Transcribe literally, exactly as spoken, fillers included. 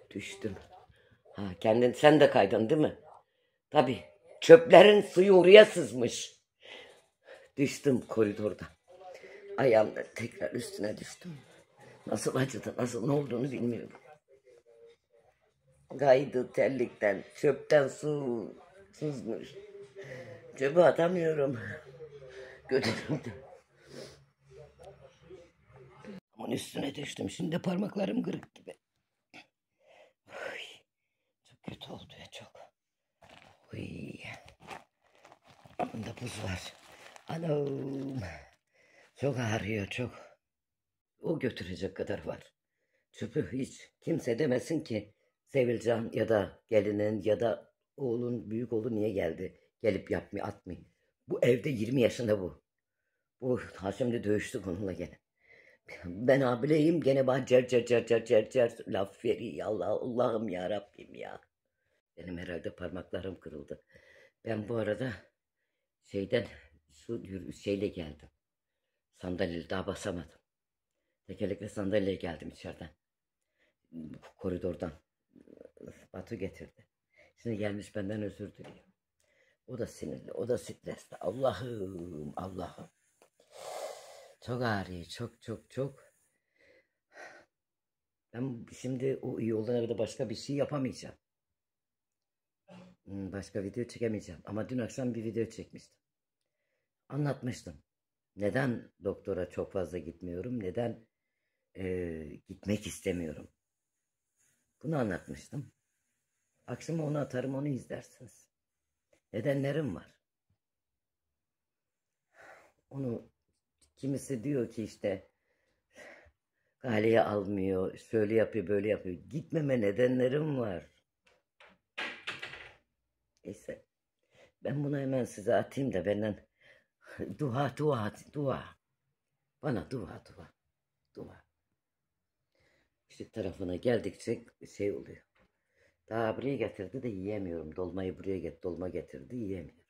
Düştüm. Ha, kendin sen de kaydın değil mi? Tabii. Çöplerin suyu oraya sızmış. Düştüm koridorda. Ayağım da tekrar üstüne düştüm. Nasıl acıdı, nasıl ne olduğunu bilmiyorum. Kaydı terlikten, çöpten su sızmış. Çöpe atamıyorum. Götürdüm. Onun üstüne düştüm. Şimdi parmaklarım kırık gibi. Uy, çok kötü oldu ya çok. Uy. Bunda buz var. Anam. Çok ağrıyor çok. O götürecek kadar var. Çöpü hiç kimse demesin ki Sevilcan ya da gelinin ya da oğlun, büyük oğlu niye geldi? Gelip yapmıyor, atmıyor. Bu evde yirmi yaşında bu. Bu ha şimdi dövüştük onunla gene. Ben abileyim gene bana cer cer cer cer cer cer laf veriyor. Allah Allah'ım ya Rabbim ya. Benim herhalde parmaklarım kırıldı. Ben bu arada şeyden su şeyle geldim. Sandalyeyle daha basamadım. Tekerlekli sandalyeye geldim içeriden. Koridordan. Batu getirdi. Şimdi gelmiş benden özür diliyor. O da sinirli, o da stresli. Allah'ım, Allah'ım. Çok ağrıyor, çok çok çok. Ben şimdi o iyi olana kadar başka bir şey yapamayacağım. Başka video çekemeyeceğim. Ama dün akşam bir video çekmiştim. Anlatmıştım. Neden doktora çok fazla gitmiyorum? Neden e, gitmek istemiyorum? Bunu anlatmıştım. Akşama onu atarım, onu izlersiniz. Nedenlerim var. Onu kimisi diyor ki işte galeye almıyor, şöyle yapıyor, böyle yapıyor. Gitmeme nedenlerim var. Neyse. Ben bunu hemen size atayım da benden dua, dua, dua. Bana dua, dua, dua. İşte tarafına geldikçe şey oluyor. Daha buraya getirdi de yiyemiyorum. Dolmayı buraya get, dolma getirdi yiyemiyorum.